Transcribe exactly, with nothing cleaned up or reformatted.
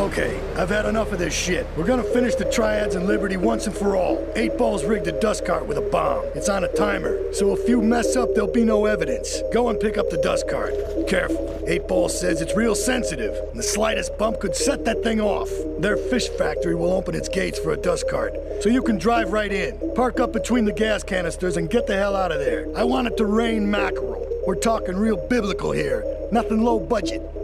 Okay, I've had enough of this shit. We're gonna finish the Triads and Liberty once and for all. Eight Ball's rigged a dust cart with a bomb. It's on a timer, so if you mess up, there'll be no evidence. Go and pick up the dust cart. Careful. Eight Ball says it's real sensitive, and the slightest bump could set that thing off. Their fish factory will open its gates for a dust cart, so you can drive right in. Park up between the gas canisters and get the hell out of there. I want it to rain mackerel. We're talking real biblical here, nothing low budget.